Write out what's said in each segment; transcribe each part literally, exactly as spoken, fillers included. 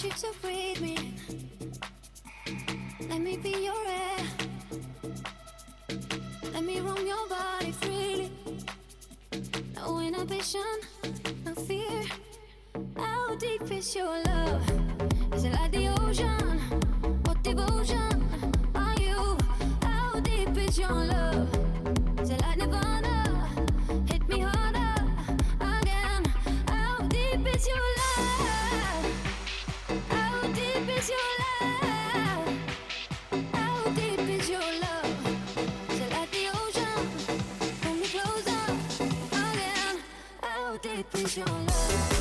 you to breathe me. Let me be your air. Let me roam your body freely. No inhibition, no fear. How deep is your love? Is it like the ocean? What devotion are you? How deep is your love? Is it like Nirvana? Hit me harder again. How deep is your love? How deep is your love? How deep is your love? Is it like the ocean? Pull me closer again. How deep is your love?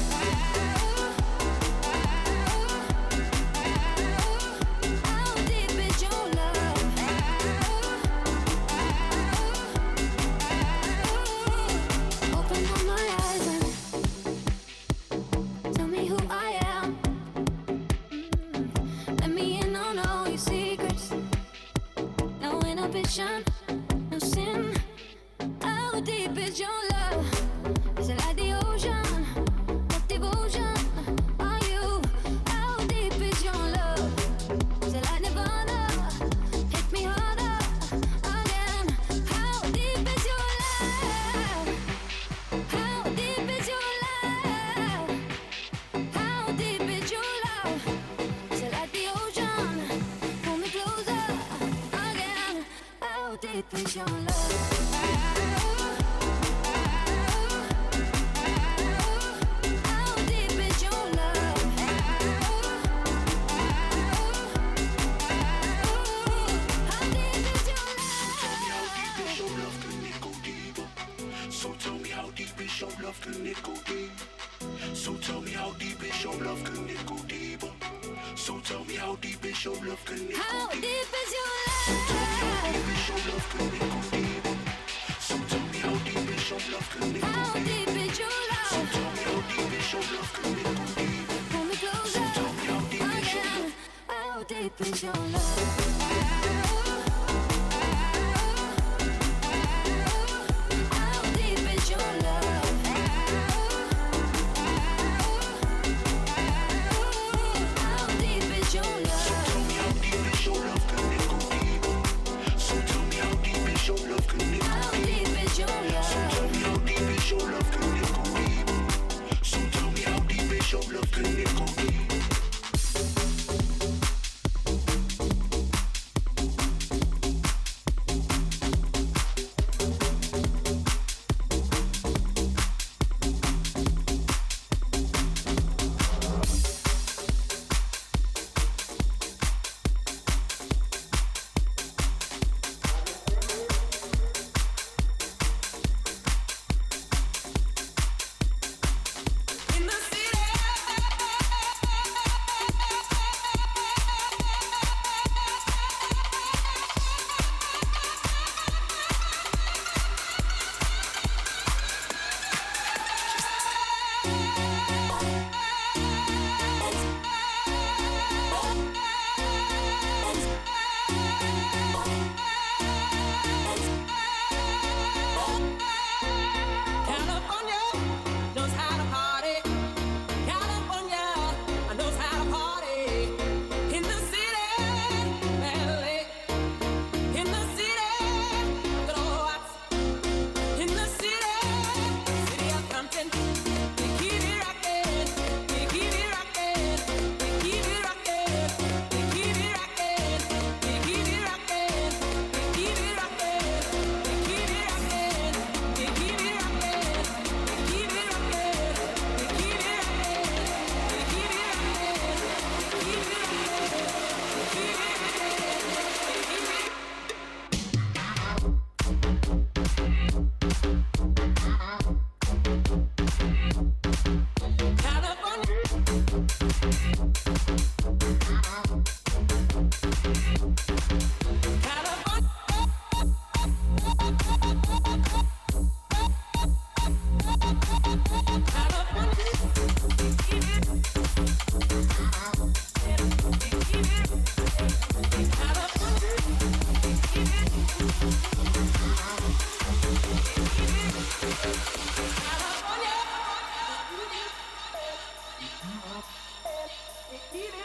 No sin. How deep is your love? Is it like the ocean? What devotion are you? How deep is your love? Is it like Nirvana? Hit me harder again. How deep is your love? How deep is your love? How deep is your love? Is it like the ocean? Pull me closer again. How deep is your love? How deep is your love? How deep is your love? So tell me how deep is your love? Can it go deep? So tell me how deep is your love? Can it go deeper? So tell me how deep is your love? Can it go deeper? How deep is your So tell me how love? deep is your love? Can it go deeper? So tell me how deep is your love? Can it go How deeper? deep is your So love? tell me how deep is your love? Can it go deeper? Pull me So closer tell me how deep is your again. love? How deep is your love? How deep is your love? How deep is your love? Tell me how deep is your love? Can it go deeper? So tell me how deep is your love? Can it go How deeper? deep is your So love? tell me how deep is your love? Can it go deeper? So tell me how deep is your love? Can it go deeper? In the city, California knows how to party. California knows how to party. In the city, L A. In the city, the Watts. In the city, city of Compton. We keep it rocking. We keep it rocking. We keep it rocking. We keep it rocking. We keep it rocking. We keep it rocking. We keep it rocking. We keep it rocking. We keep it rocking. We keep it rocking. We keep it rocking. We keep it California.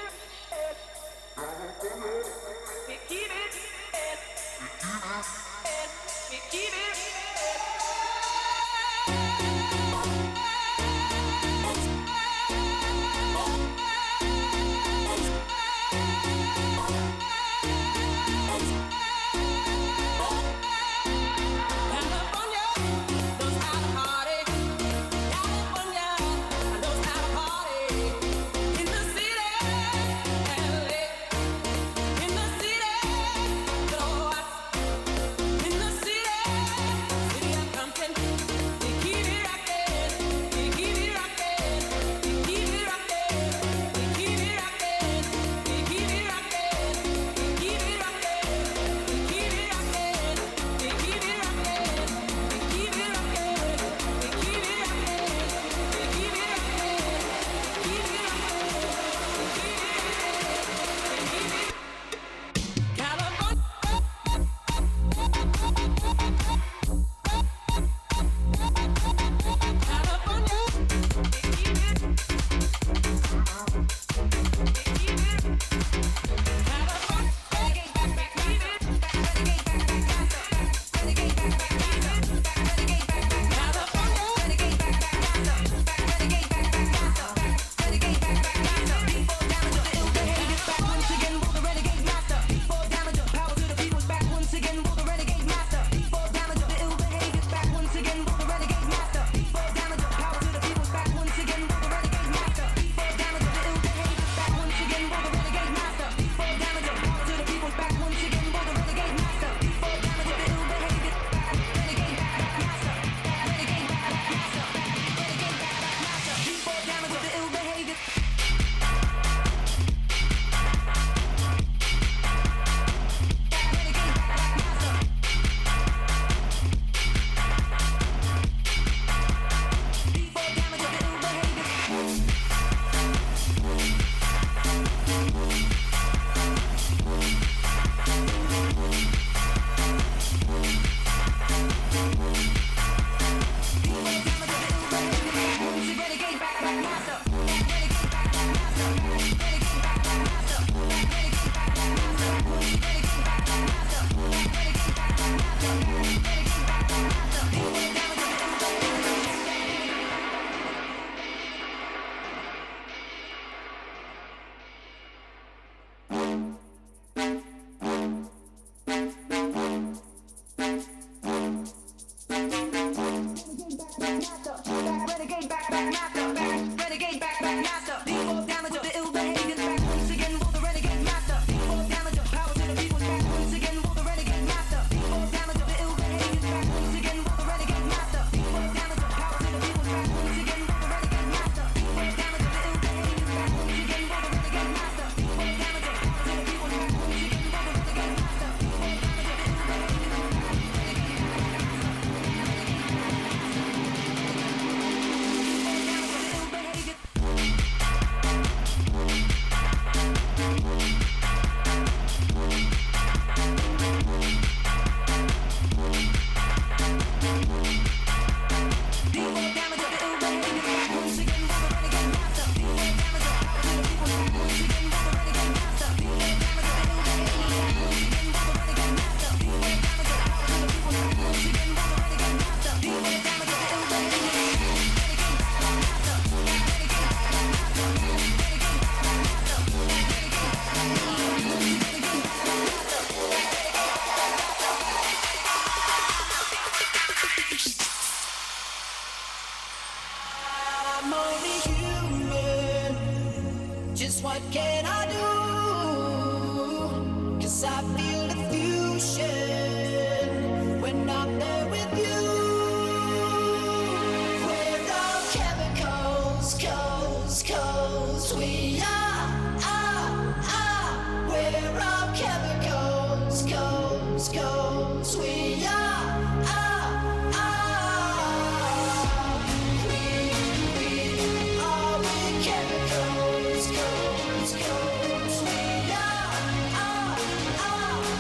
I'm only human. Just what can I do? 'Cause I feel the fusion when I'm there with you. We're all chemicals, coals, coals. We are, are, are. We're all chemicals, coals, coals. We are, are, are. We, we are with chemicals, coals, coals. We are, are, are.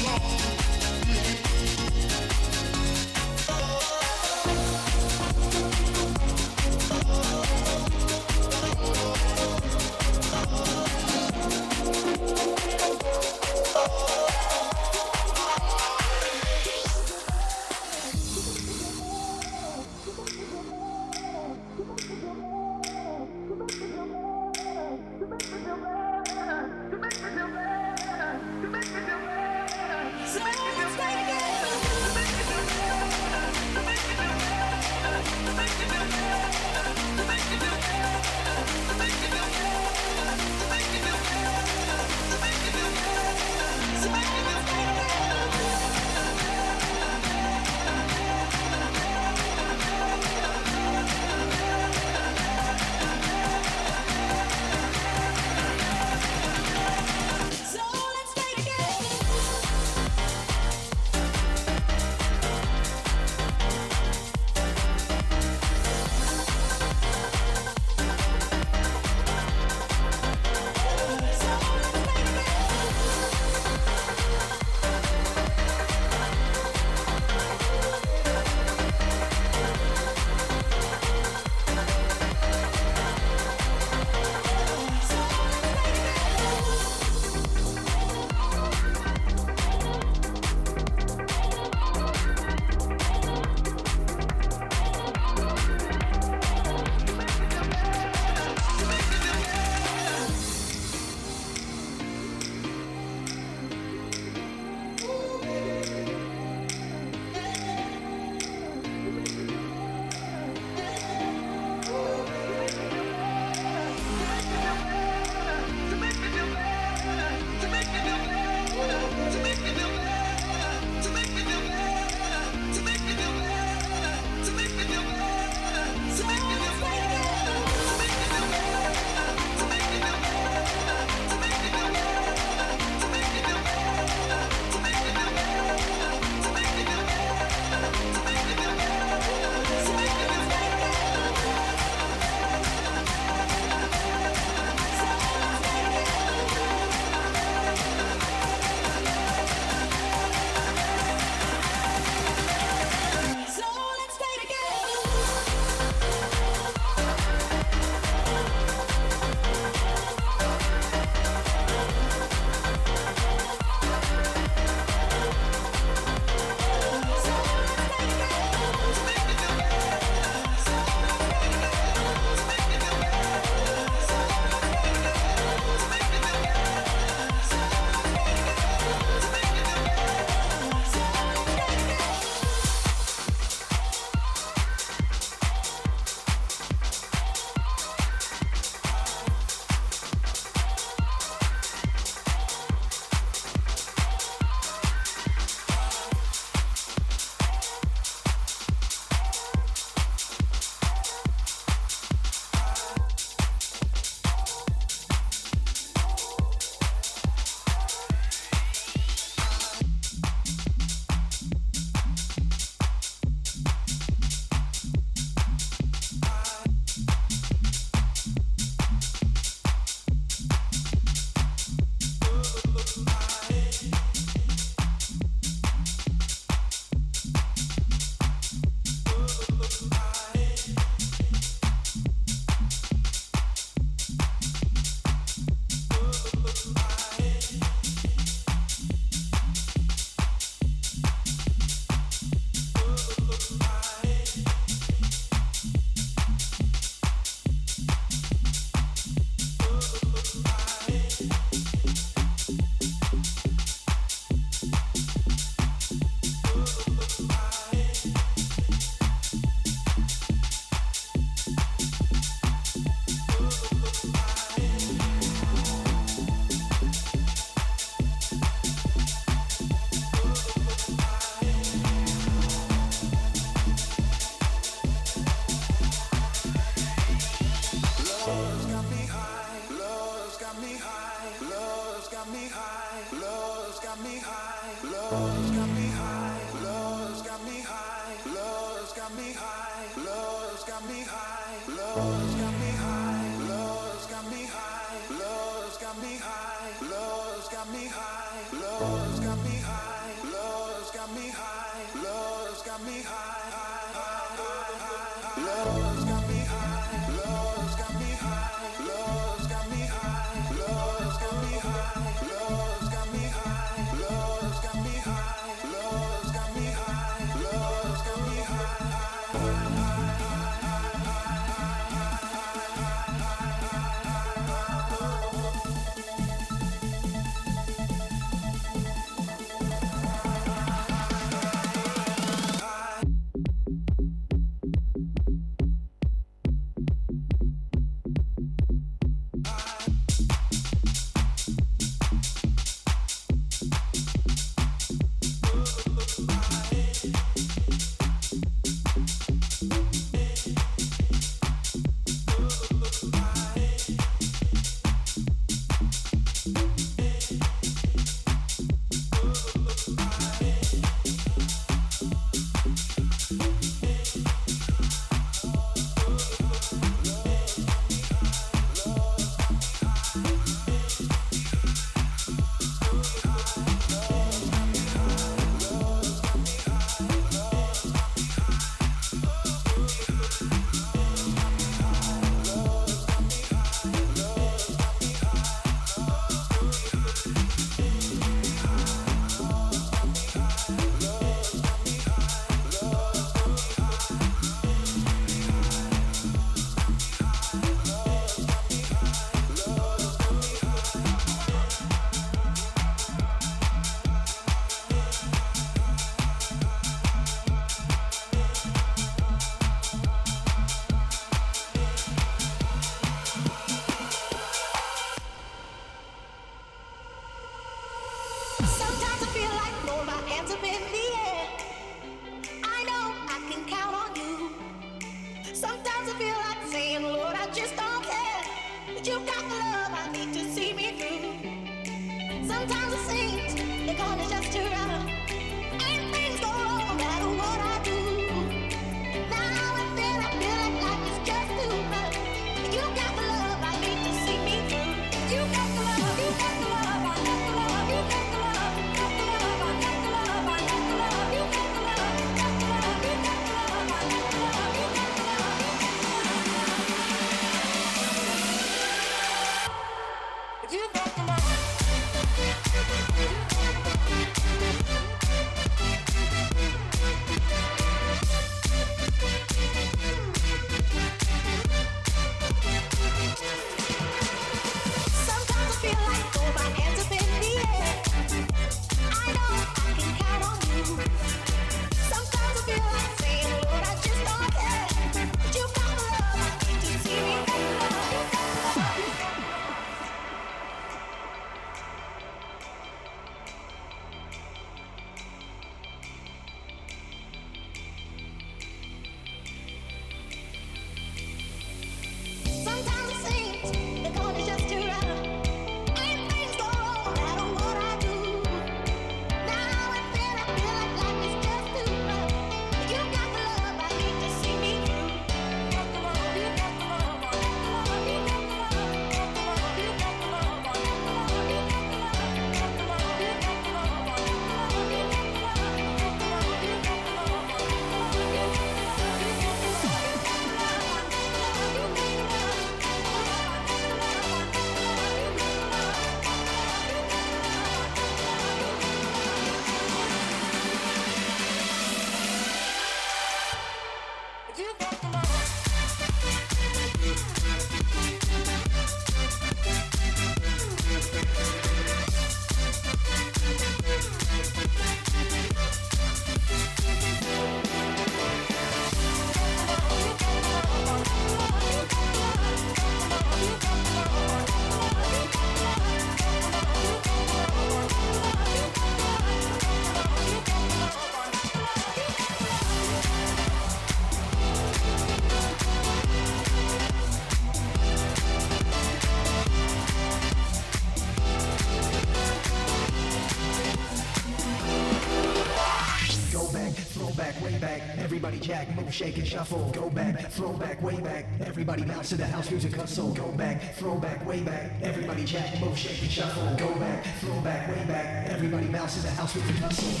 jack, move, shake and shuffle. Go back, throw back, way back. Everybody bounce to the house music hustle. Go back, throw back, way back. Everybody jack, move, shake and shuffle. Go back, throw back, way back. Everybody bounce to the house music hustle.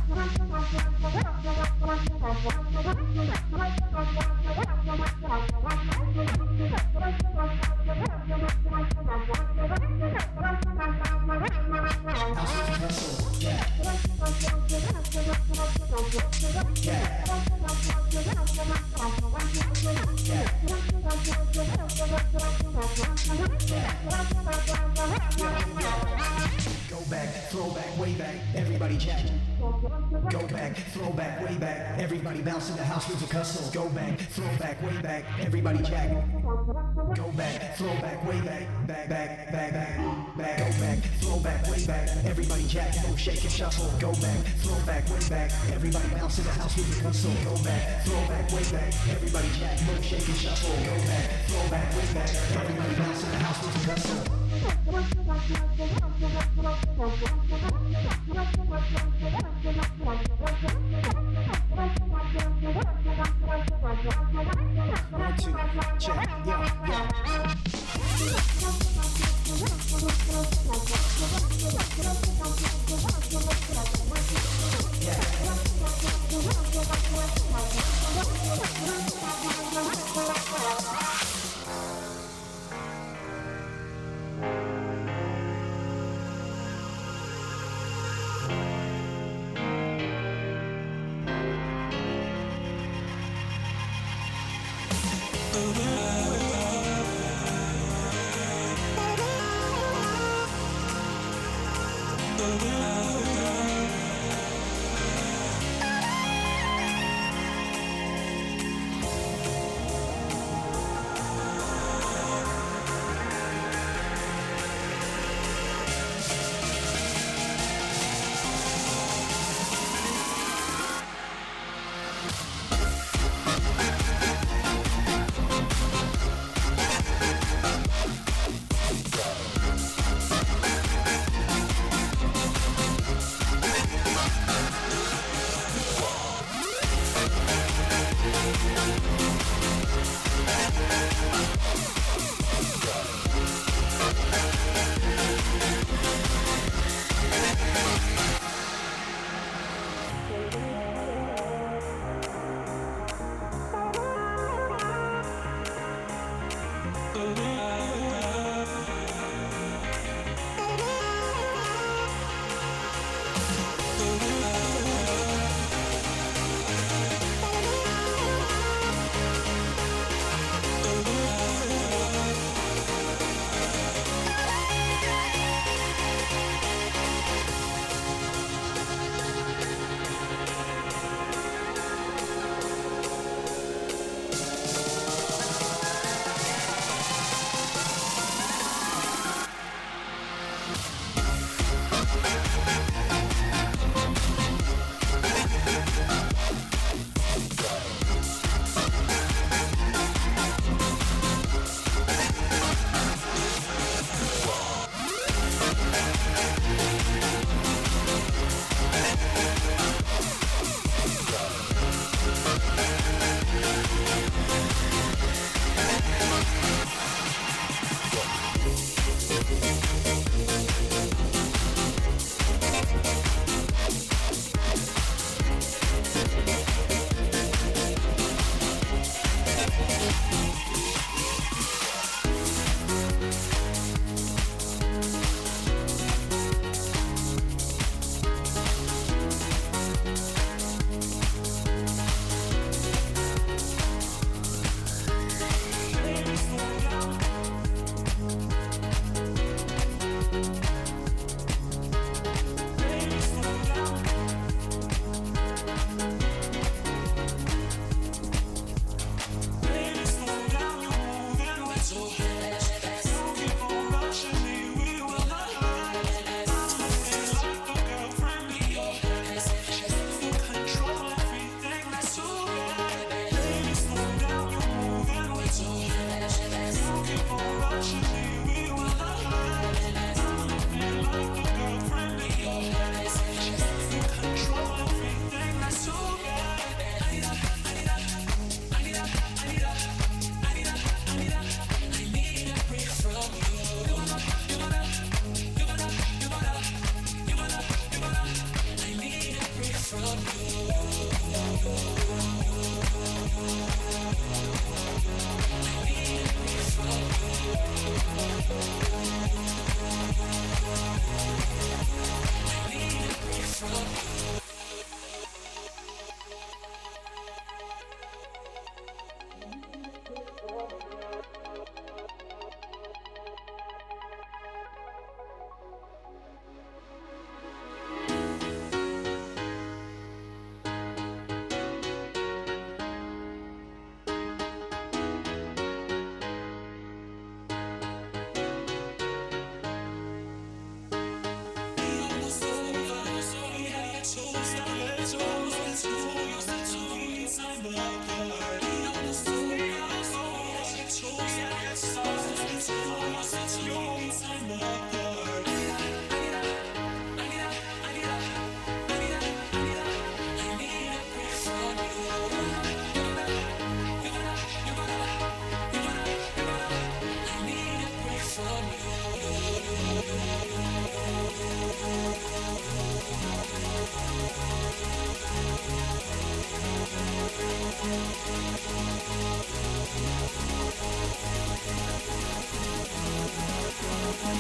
Go back, throw back, way back, everybody jack. Go back, throw back, way back, everybody bounce in the house music hustle. Go back, throw back, way back, everybody jack. Go back, throw back, way back, back, back, back, back, back. Go back, throw back, way back, everybody jack. Move, shake and shuffle. Go back, throw back, way back, everybody bounce in the house music hustle. Go back, throw back, way back, everybody jack. Move, shake and shuffle. Go back, throw back, way back, everybody bounce in the house music hustle. One, two, check, yeah, yeah.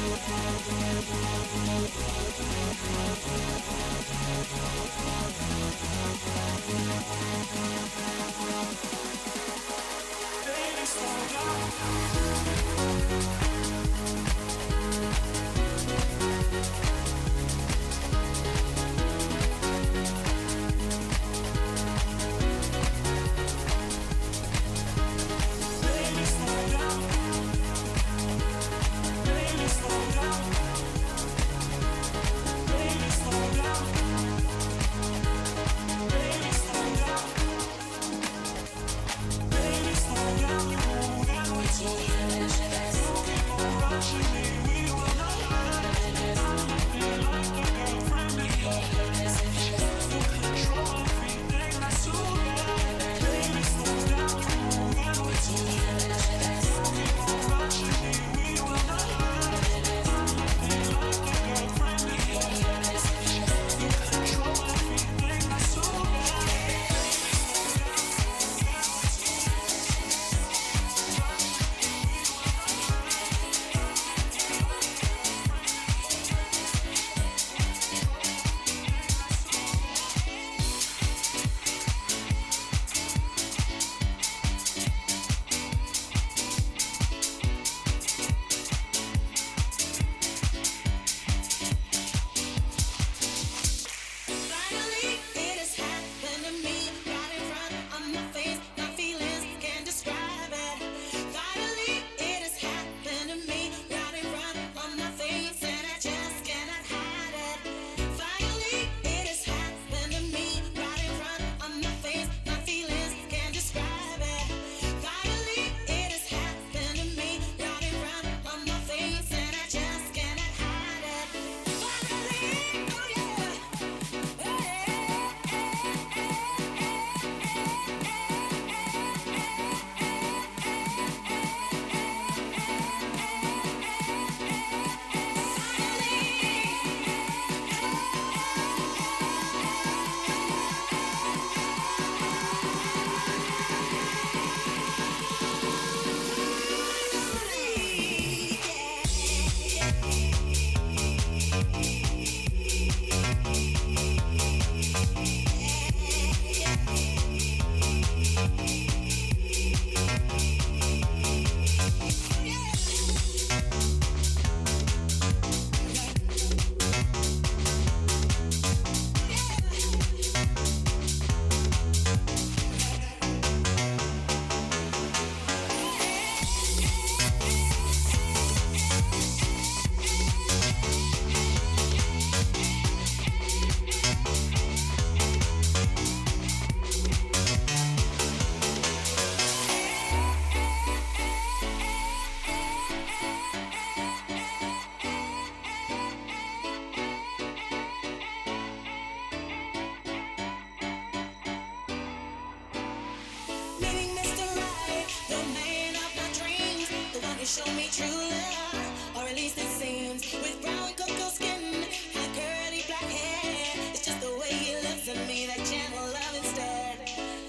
show me true love, or at least it seems. With brown cocoa skin and curly black hair, it's just the way he looks at me, that gentle love instead.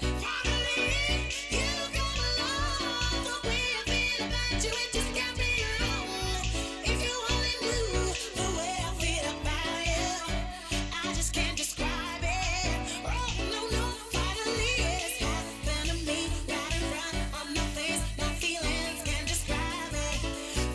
Finally, you come along. The way I feel about you, it just can't be wrong. If you only knew the way I feel about you, I just can't describe it. Oh no no, finally it's happened to me, right in front of my face. My feelings can't describe it.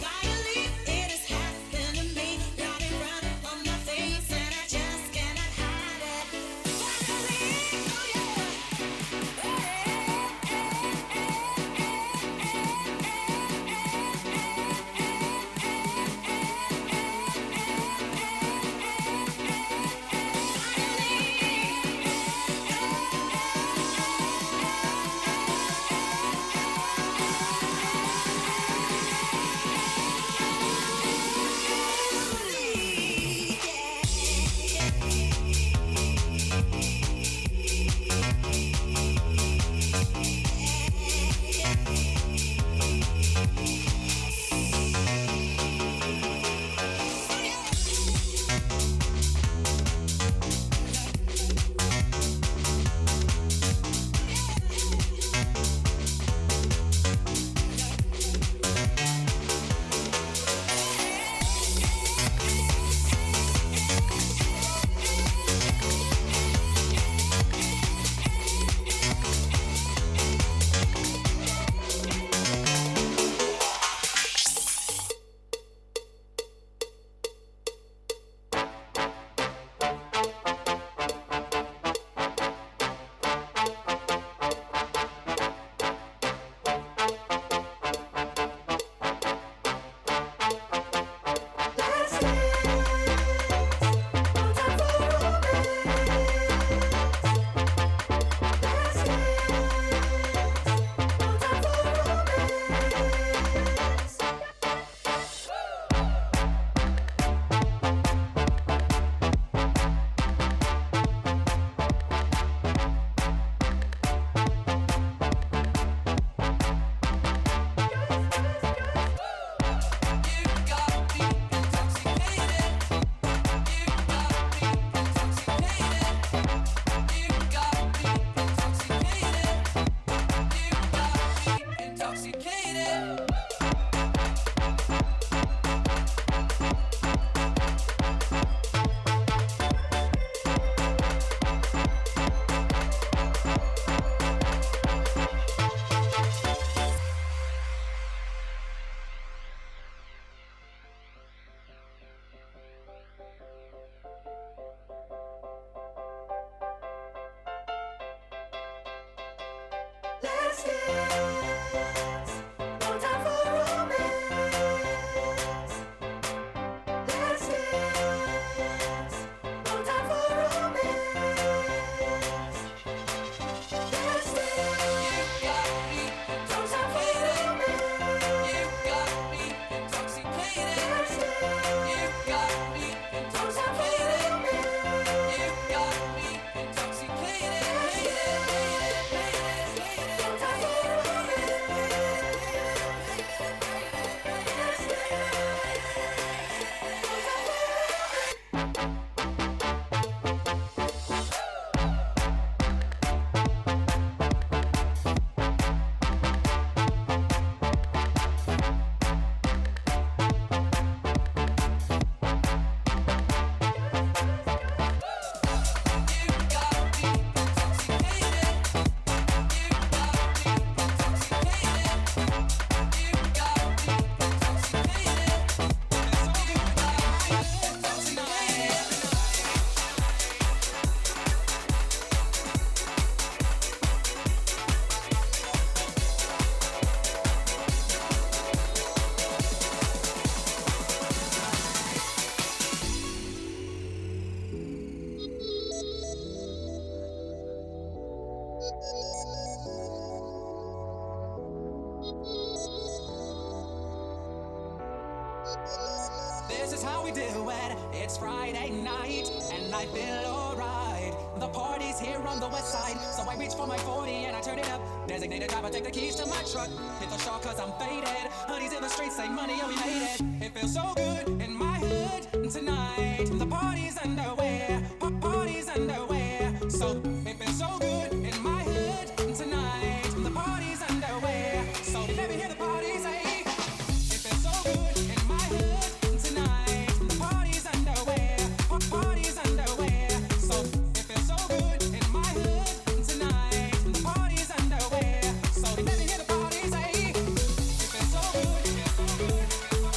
this is how we do it. It's Friday night, and I feel alright. The party's here on the west side, so I reach for my forty and I turn it up. Designated driver, take the keys to my truck. Hit the shore cause I'm faded. Honey's in the streets, say money, oh we made it. It feels so good in my hood tonight. The party's underway, pa- party's underway. So it feels so good in my hood tonight. The party's underway, so let me hear the party say. It feels so good in my hood tonight. The party's underway, pa- party's underway. So it feels so good in my hood tonight. The party's underway, so let me hear the party say. It feels so good, it feels so good.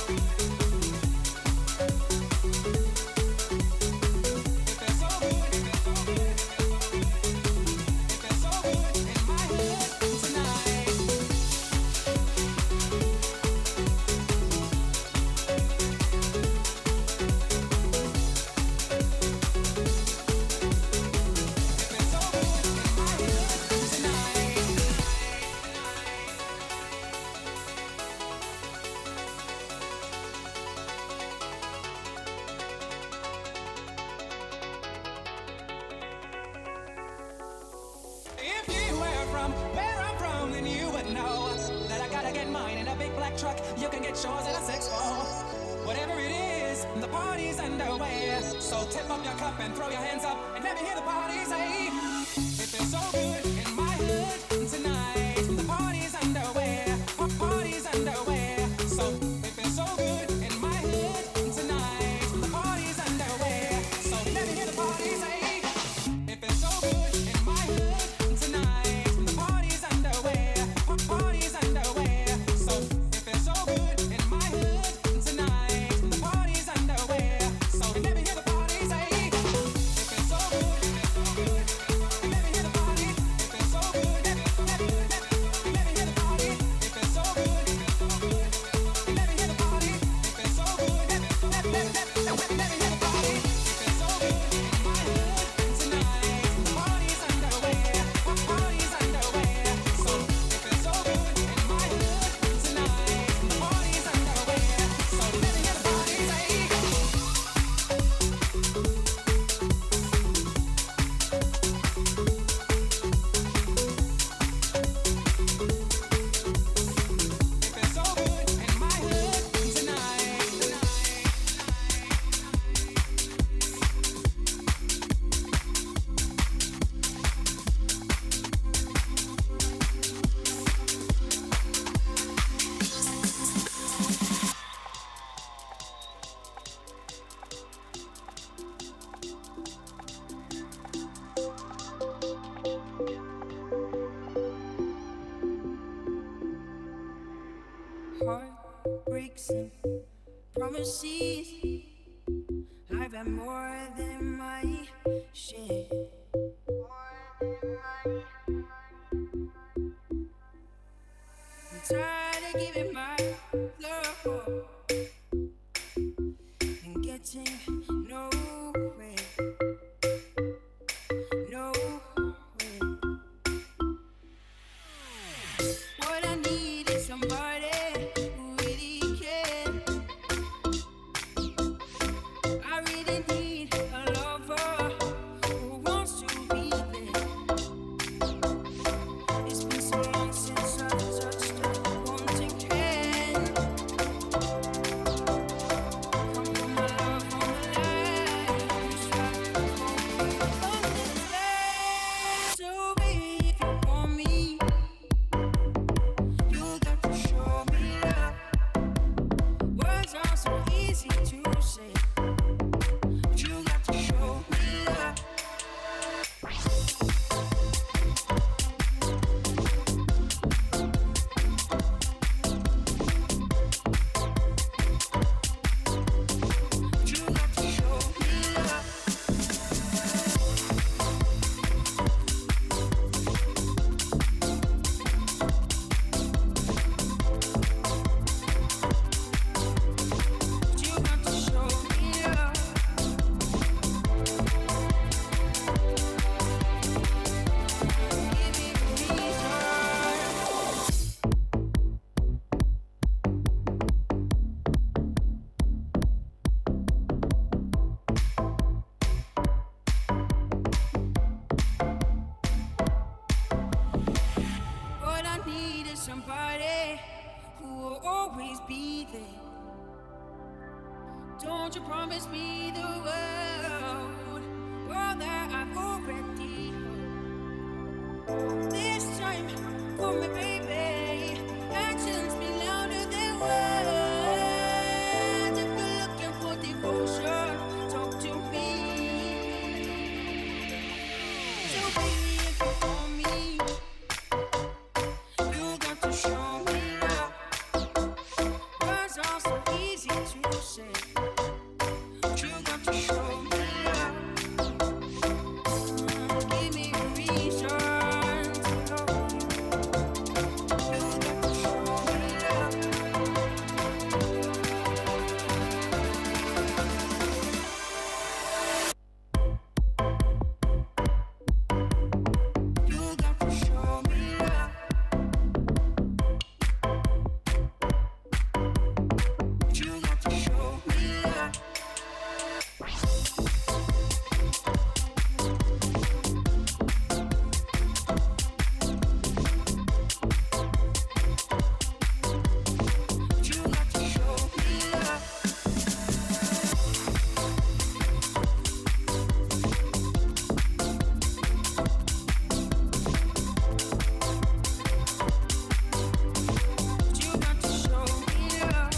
If you were from where I'm from, then you would know that I gotta get mine in a big black truck. You can get yours in a six four. Whatever it is, the party's underway. So tip up your cup and throw your hands up and let me hear the party say. It feels so good in my hood tonight. The party's underway, pa- party's underway. So it feels so good in my hood tonight. The party's underway. So let me hear the party say. It feels so good in my hood tonight. The party's underway, pa- party's underway. So it feels so good in my hood tonight. The party's underway. So let me hear the party say. It feels so good, it feels so good. Let me hear the party. It feels so good. Let, let, let, let me hear the party. It feels so good, it feels so good. Let me hear the party. It feels so good. Let, let, let, let, let, let me hear the party. It feels so good in my hood tonight. The party's underway, pa- party's underway. So it feels so good in my hood tonight. The party's underway. So let me hear the party say. It feels so good in my hood tonight. Heartbreaks and promises. I've had more than my share. I'm tired of giving my love and getting nowhere. Nowhere. What I need is somebody who really cares. I really need a lover who wants to be there. It's been so long since I touched a wanting hand. Come on, my love, on the line. Strike a pose on this land. So baby, if you want me, you needed somebody who will always be there. Don't you promise me the world, world that I've already held. This time, for me, baby, actions be louder than words. If you're looking for devotion, talk to me. So baby, if you want me, you got to show me love. Words are so easy to say. You got to show me love. Give me a reason to love you. You got to show me love. You got to show me love. You got to show me love. You got to show me love. You got to show me love.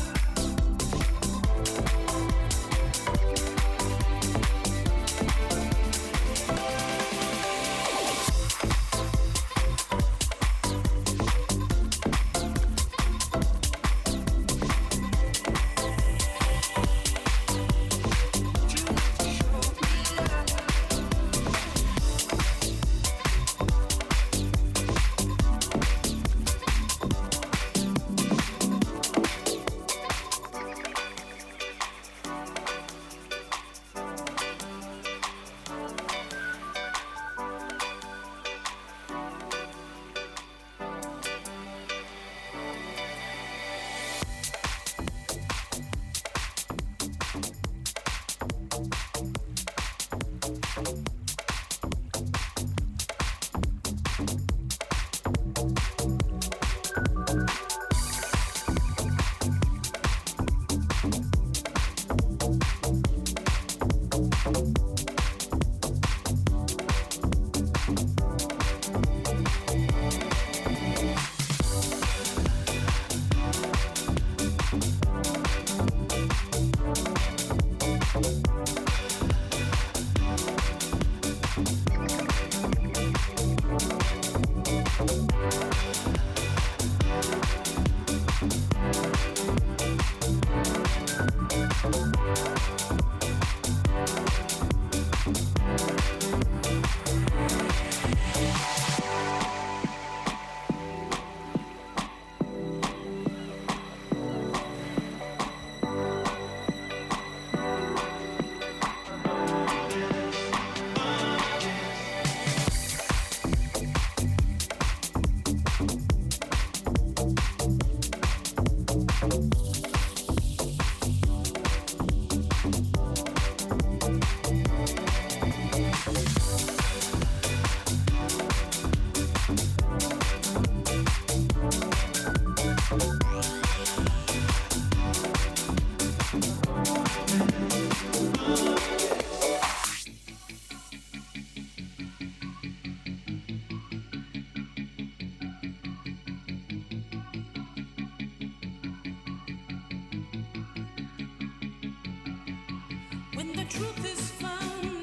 When the truth is found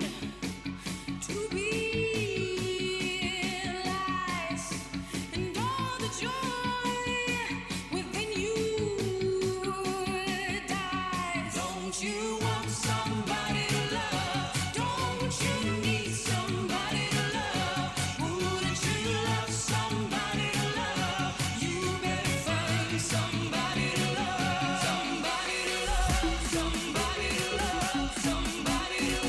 to be lies, and all the joy within you dies. Don't you want somebody to love? Don't you need somebody to love? Wouldn't you love somebody to love? You better find somebody to love. Somebody to love. Somebody to love. Somebody to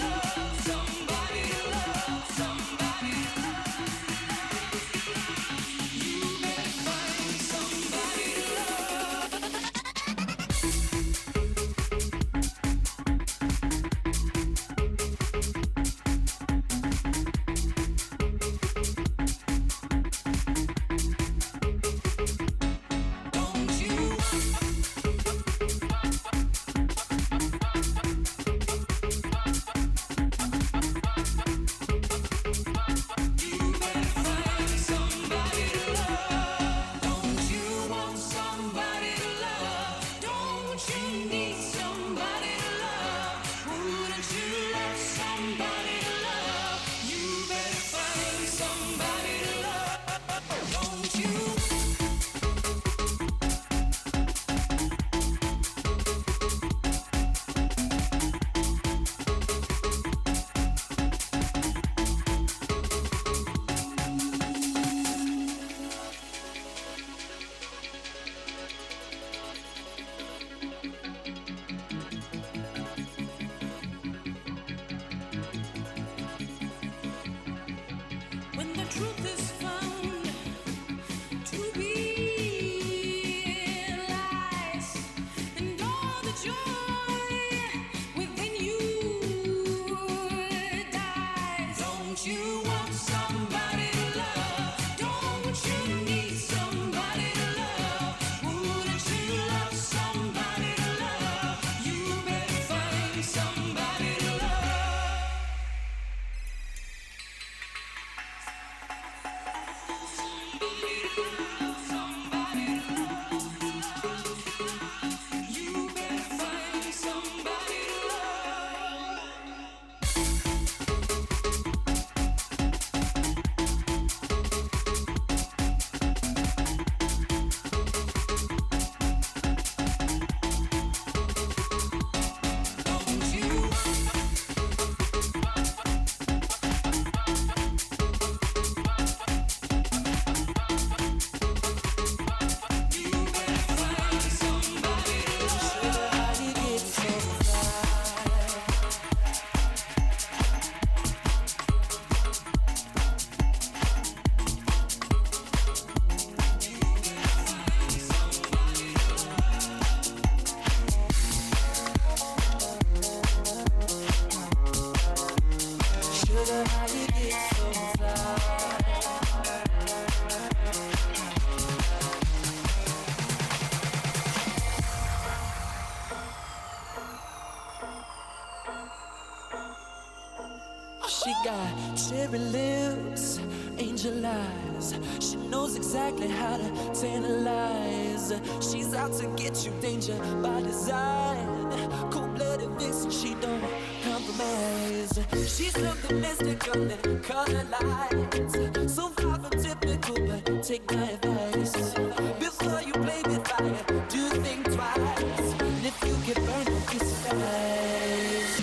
got cherry lips, angel eyes. She knows exactly how to tantalize. She's out to get you, danger by design. Cold-blooded vixen, she don't compromise. She's something mystical and color lights. So far from typical, but take my advice. Before you play with fire, do think twice. And if you get burned, don't be surprised.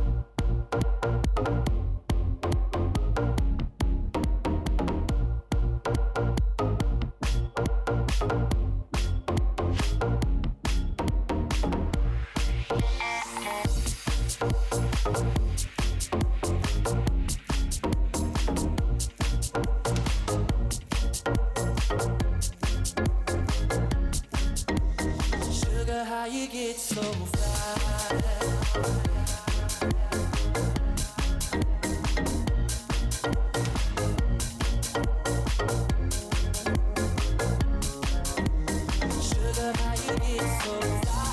How you get so fly? Sugar, how you get so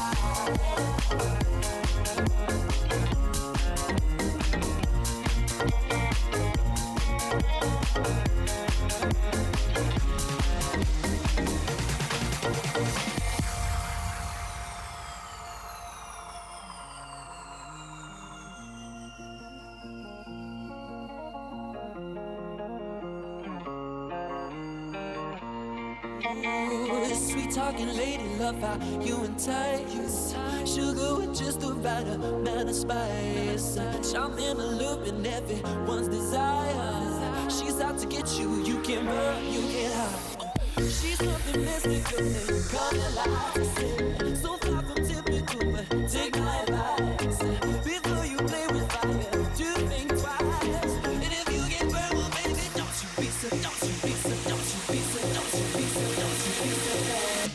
sweet talking lady, love how you entice. Sugar with just the right amount of spice. Charming, alluring, everyone's desire. She's out to get you, you can burn, you can hide. She's something mystical and color lights. So far from typical, but take my advice. Before you play with fire, do think twice. And if you get burned, well baby, don't you be so, don't you be so, don't you be so, don't you be so, don't you be so bad.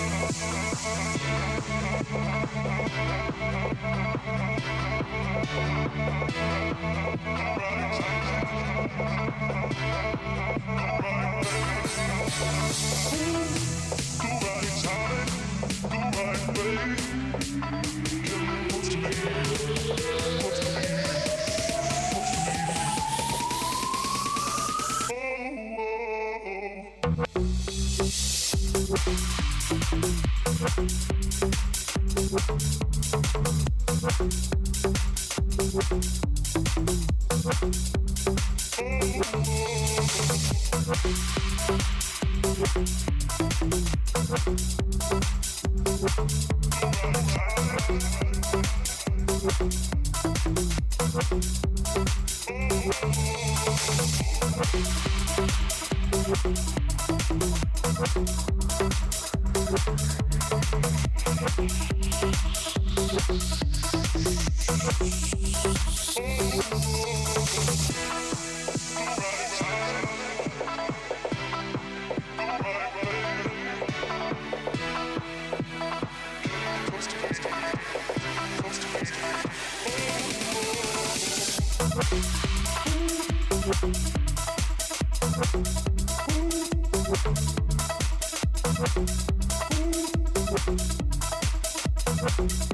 We'll be right back.